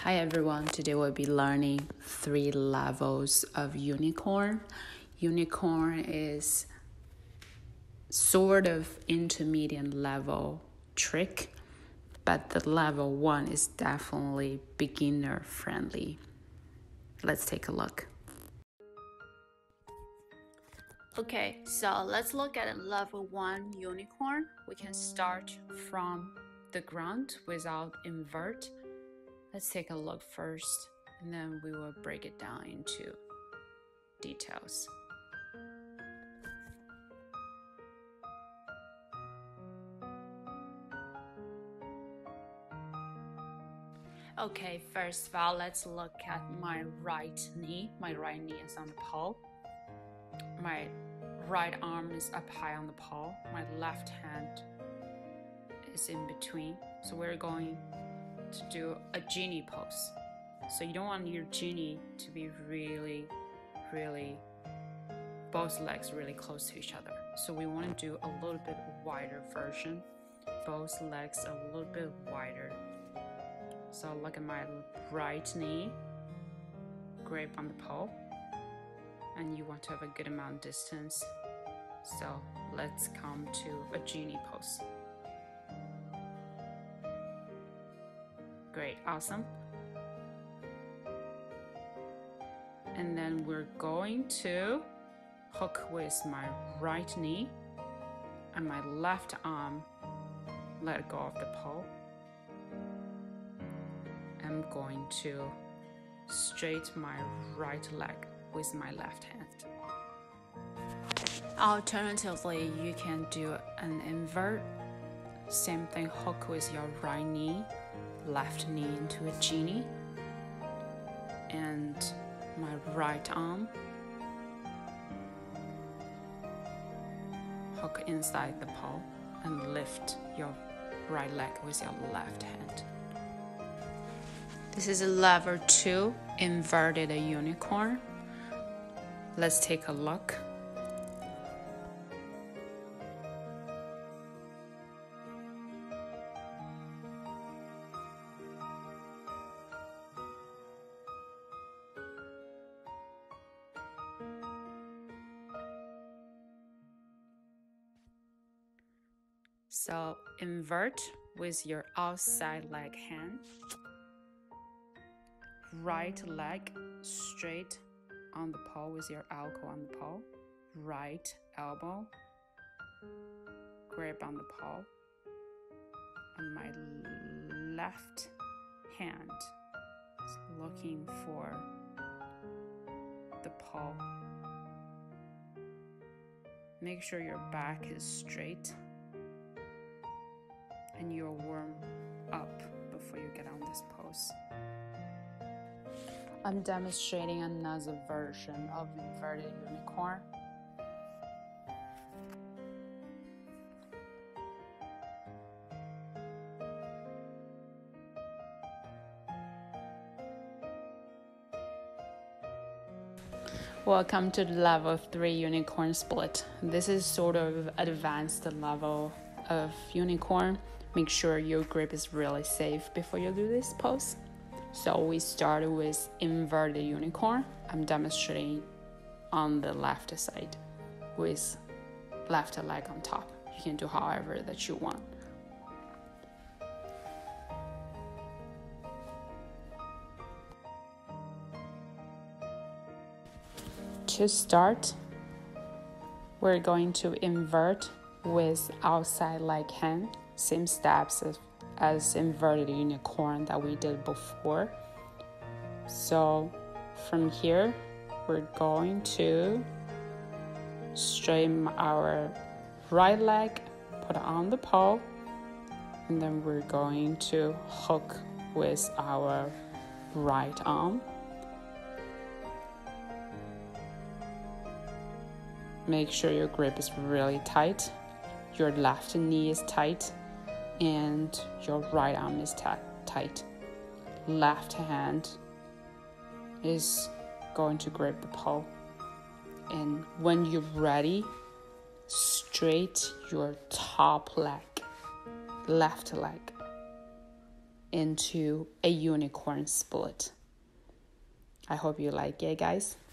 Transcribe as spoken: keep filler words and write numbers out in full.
Hi everyone, today we'll be learning three levels of unicorn. Unicorn is sort of intermediate level trick, but the level one is definitely beginner friendly. Let's take a look. Okay, so let's look at level one unicorn. We can start from the ground without invert. Let's take a look first, and then we will break it down into details. Okay, first of all, let's look at my right knee. My right knee is on the pole. My right arm is up high on the pole. My left hand is in between. So we're going to do a genie pose. So you don't want your genie to be really, really, both legs really close to each other. So we want to do a little bit wider version, both legs a little bit wider. So look at my right knee, grip on the pole, and you want to have a good amount of distance. So let's come to a genie pose. Great, awesome. And then we're going to hook with my right knee and my left arm, let go of the pole. I'm going to straight my right leg with my left hand. Alternatively, you can do an invert. Same thing, hook with your right knee, left knee into a genie, and my right arm hook inside the pole and lift your right leg with your left hand. This is a level two inverted unicorn. Let's take a look. So invert with your outside leg hand. Right leg straight on the pole with your elbow on the pole. Right elbow, grip on the pole. And my left hand is looking for the pole. Make sure your back is straight and you'll warm up before you get on this pose. I'm demonstrating another version of inverted unicorn. Welcome to the level three unicorn split. This is sort of advanced level of unicorn. Make sure your grip is really safe before you do this pose. So we started with inverted unicorn. I'm demonstrating on the left side with left leg on top. You can do however that you want. To start, we're going to invert with outside leg hand, same steps as, as inverted unicorn that we did before. So from here, we're going to straighten our right leg, put it on the pole, and then we're going to hook with our right arm. Make sure your grip is really tight, your left knee is tight, and your right arm is tight. Left hand is going to grip the pole. And when you're ready, straight your top leg, left leg. into a unicorn split. I hope you like it, guys.